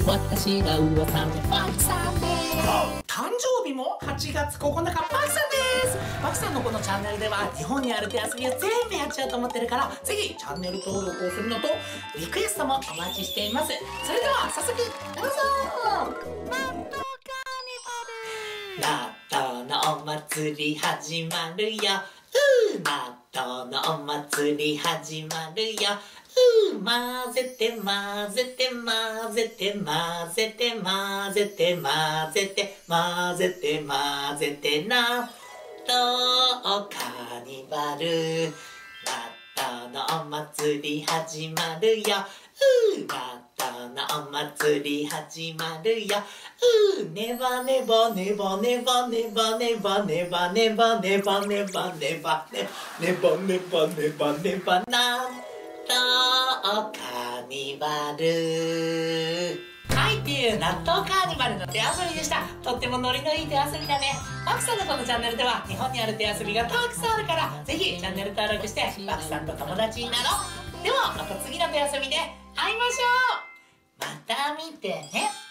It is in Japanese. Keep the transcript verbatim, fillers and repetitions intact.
私が噂のパクさんです。誕生日もはちがつここのか、パクさんです。パクさんのこのチャンネルでは日本にある手遊びを全部やっちゃうと思ってるから、ぜひチャンネル登録をするのとリクエストもお待ちしています。それでは早速どうぞ。納豆カーニバル、納豆のお祭り始まるよ。うー納豆のお祭り始まるよ。うー混ぜて混ぜて混ぜて混ぜて混ぜて混ぜて混ぜて混ぜて納豆カーニバル、納豆のお祭り始まるよ。うー納豆のお祭り始まるよ。うーネバネバネバネバネバネバネバネバネバネバネバネネバネバネバネバ納豆カーニバル。はいっていう納豆カーニバルの手遊びでした。とってもノリのいい手遊びだね。パクさんのこのチャンネルでは日本にある手遊びがたくさんあるから、ぜひチャンネル登録してパクさんと友達になろう。ではまた次の手遊びで会いましょう。また見てね。